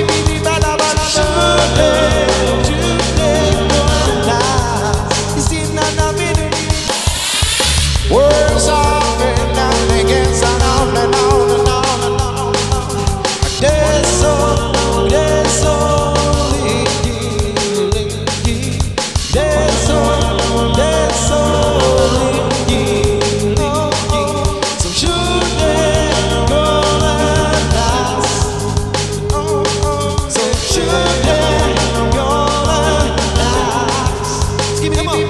Words are been and against and on and on and on and on. So should they gonna last? So should they gonna last? Give me